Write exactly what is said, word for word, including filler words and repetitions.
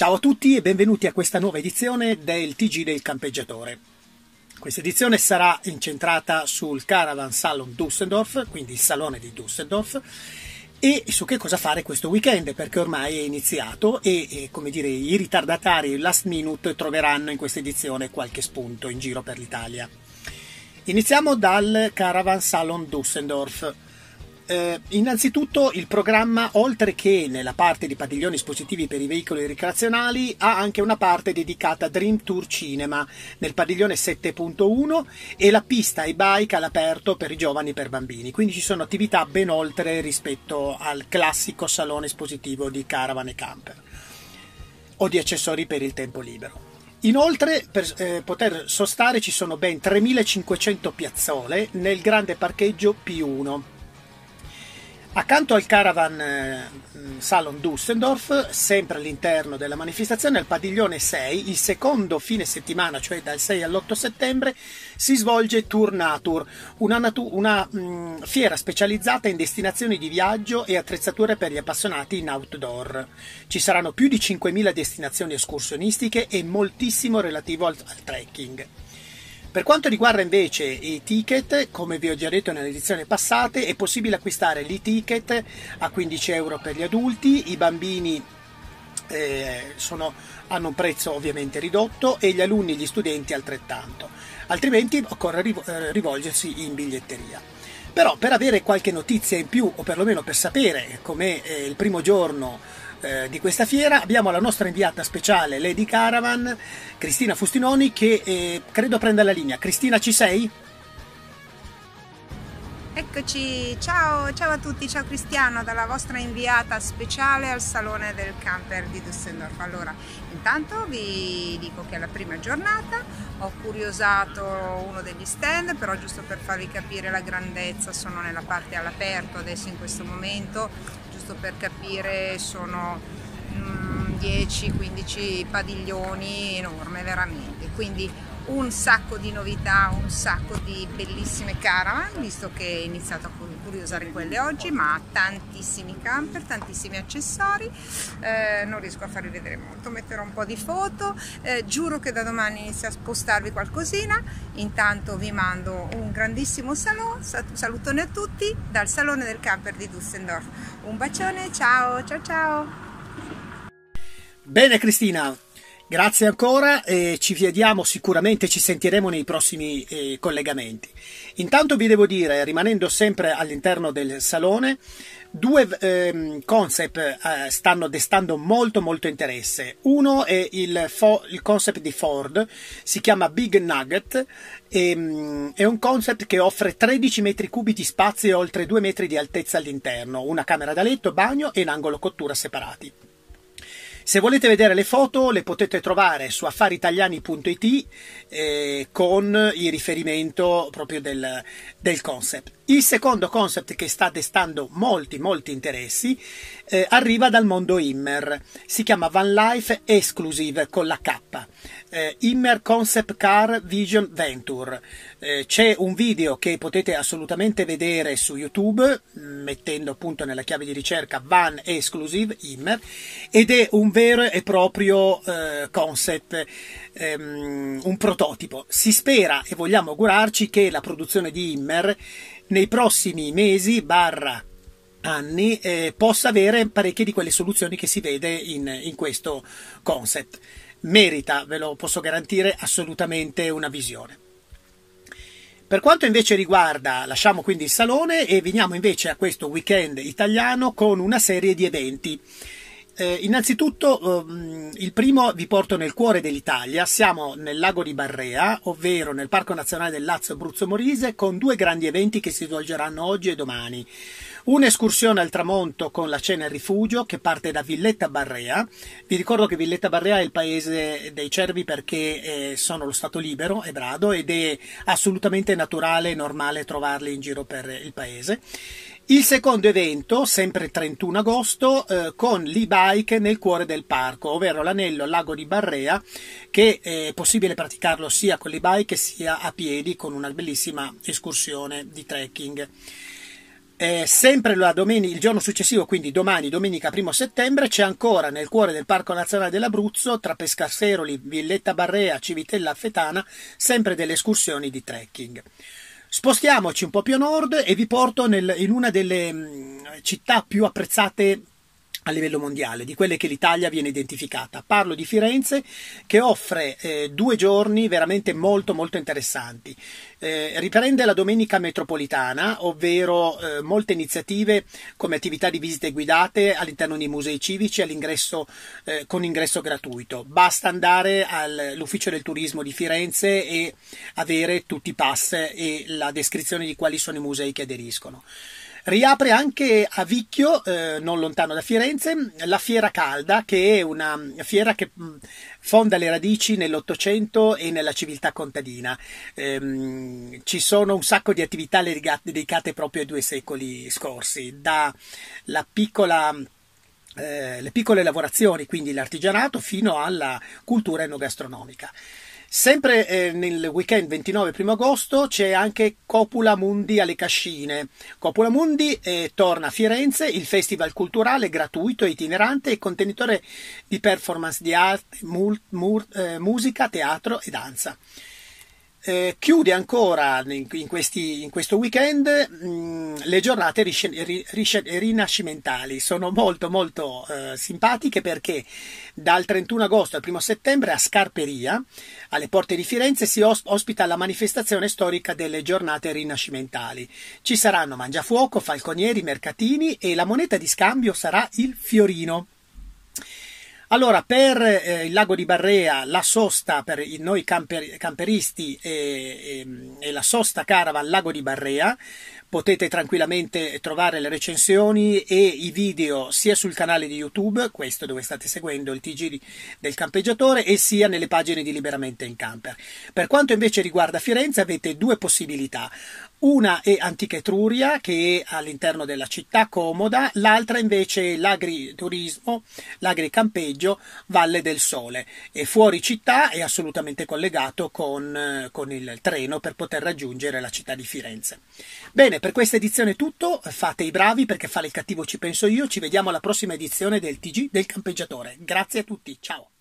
Ciao a tutti e benvenuti a questa nuova edizione del T G del campeggiatore. Questa edizione sarà incentrata sul Caravan Salon Düsseldorf, quindi il salone di Düsseldorf, e su che cosa fare questo weekend, perché ormai è iniziato e, e come dire, i ritardatari last minute troveranno in questa edizione qualche spunto in giro per l'Italia. Iniziamo dal Caravan Salon Düsseldorf. Eh, innanzitutto il programma, oltre che nella parte di padiglioni espositivi per i veicoli ricreazionali, ha anche una parte dedicata a Dream Tour Cinema nel padiglione sette punto uno e la pista e bike all'aperto per i giovani e per bambini, quindi ci sono attività ben oltre rispetto al classico salone espositivo di caravan e camper o di accessori per il tempo libero. Inoltre, per eh, poter sostare ci sono ben tremilacinquecento piazzole nel grande parcheggio P uno. Accanto al Caravan eh, Salon Düsseldorf, sempre all'interno della manifestazione, al padiglione sei, il secondo fine settimana, cioè dal sei all'otto settembre, si svolge Tour Natur, una, natu- una mh, fiera specializzata in destinazioni di viaggio e attrezzature per gli appassionati in outdoor. Ci saranno più di cinquemila destinazioni escursionistiche e moltissimo relativo al, al trekking. Per quanto riguarda invece i ticket, come vi ho già detto nelle edizioni passate, è possibile acquistare l'e-ticket a quindici euro per gli adulti, i bambini eh, sono, hanno un prezzo ovviamente ridotto e gli alunni e gli studenti altrettanto, altrimenti occorre rivolgersi in biglietteria. Però per avere qualche notizia in più, o perlomeno per sapere com'è eh, il primo giorno di questa fiera, abbiamo la nostra inviata speciale Lady Caravan, Cristina Fustinoni, che eh, credo prenda la linea. Cristina, ci sei? Eccoci, ciao, ciao a tutti, ciao Cristiano, dalla vostra inviata speciale al Salone del Camper di Düsseldorf. Allora, intanto vi dico che è la prima giornata, ho curiosato uno degli stand, però giusto per farvi capire la grandezza, sono nella parte all'aperto adesso in questo momento, giusto per capire, sono mm, dieci quindi padiglioni, enorme veramente, quindi un sacco di novità, un sacco di bellissime caravan, visto che ho iniziato a curiosare quelle oggi, ma tantissimi camper, tantissimi accessori, eh, non riesco a farvi vedere molto, metterò un po' di foto, eh, giuro che da domani inizio a spostarvi qualcosina. Intanto vi mando un grandissimo saluto, salutone a tutti dal Salone del Camper di Düsseldorf, un bacione, ciao ciao ciao. Bene Cristina, grazie ancora e ci vediamo sicuramente, ci sentiremo nei prossimi eh, collegamenti. Intanto vi devo dire, rimanendo sempre all'interno del salone, due eh, concept eh, stanno destando molto molto interesse. Uno è il, il concept di Ford, si chiama Big Nugget, e, mh, è un concept che offre tredici metri cubi di spazio e oltre due metri di altezza all'interno, una camera da letto, bagno e un angolo cottura separati. Se volete vedere le foto le potete trovare su affaritaliani punto it eh, con il riferimento proprio del, del concept. Il secondo concept che sta destando molti molti interessi eh, arriva dal mondo Immer, si chiama Van Life Exclusive con la K, eh, Immer Concept Car Vision Venture. Eh, c'è un video che potete assolutamente vedere su YouTube mettendo appunto nella chiave di ricerca Van Exclusive Immer, ed è un vero e proprio eh, concept, ehm, un prototipo. Si spera e vogliamo augurarci che la produzione di Immer nei prossimi mesi barra anni eh, possa avere parecchie di quelle soluzioni che si vede in, in questo concept. Merita, ve lo posso garantire, assolutamente una visione. Per quanto invece riguarda, lasciamo quindi il salone e veniamo invece a questo weekend italiano con una serie di eventi. Eh, innanzitutto um, il primo vi porto nel cuore dell'Italia, siamo nel lago di Barrea, ovvero nel Parco Nazionale del Lazio Abruzzo Molise, con due grandi eventi che si svolgeranno oggi e domani. Un'escursione al tramonto con la cena e rifugio che parte da Villetta Barrea. Vi ricordo che Villetta Barrea è il paese dei cervi perché eh, sono lo stato libero e brado ed è assolutamente naturale e normale trovarli in giro per il paese. Il secondo evento, sempre trentuno agosto, eh, con l'e-bike nel cuore del parco, ovvero l'anello Lago di Barrea, che è possibile praticarlo sia con l'e-bike sia a piedi con una bellissima escursione di trekking. Eh, sempre la domenica, il giorno successivo, quindi domani, domenica primo settembre, c'è ancora nel cuore del Parco Nazionale dell'Abruzzo, tra Pescasseroli, Villetta Barrea, Civitella Alfetana, sempre delle escursioni di trekking. Spostiamoci un po' più a nord e vi porto nel, in una delle mh, città più apprezzate a livello mondiale, di quelle che l'Italia viene identificata. Parlo di Firenze, che offre eh, due giorni veramente molto molto interessanti. Eh, riprende la domenica metropolitana, ovvero eh, molte iniziative come attività di visite guidate all'interno dei musei civici all'ingresso, eh, con ingresso gratuito. Basta andare all'ufficio del turismo di Firenze e avere tutti i pass e la descrizione di quali sono i musei che aderiscono. Riapre anche a Vicchio, eh, non lontano da Firenze, la Fiera Calda, che è una fiera che mh, fonda le radici nell'Ottocento e nella civiltà contadina. Ehm, ci sono un sacco di attività legate, dedicate proprio ai due secoli scorsi, da la piccola... Eh, le piccole lavorazioni, quindi l'artigianato, fino alla cultura enogastronomica. Sempre eh, nel weekend ventinove primo agosto c'è anche Copula Mundi alle Cascine. Copula Mundi eh, torna a Firenze, il festival culturale gratuito e itinerante e contenitore di performance di arte, mul, mur, eh, musica, teatro e danza. Eh, chiude ancora in, in, questi, in questo weekend mh, le giornate ris, ris, rinascimentali. Sono molto molto eh, simpatiche perché dal trentuno agosto al primo settembre a Scarperia, alle porte di Firenze, si os, ospita la manifestazione storica delle giornate rinascimentali. Ci saranno mangiafuoco, falconieri, mercatini e la moneta di scambio sarà il fiorino. Allora, per eh, il lago di Barrea, la sosta per noi camper, camperisti e, e, e la sosta caravan Lago di Barrea, potete tranquillamente trovare le recensioni e i video sia sul canale di YouTube, questo dove state seguendo il T G del campeggiatore, e sia nelle pagine di Liberamente in Camper. Per quanto invece riguarda Firenze avete due possibilità. Una è Antica Etruria, che è all'interno della città, comoda, l'altra invece è l'agriturismo, l'agricampeggio Valle del Sole. È fuori città, è assolutamente collegato con, con il treno per poter raggiungere la città di Firenze. Bene, per questa edizione è tutto, fate i bravi perché fare il cattivo ci penso io, ci vediamo alla prossima edizione del T G del campeggiatore. Grazie a tutti, ciao!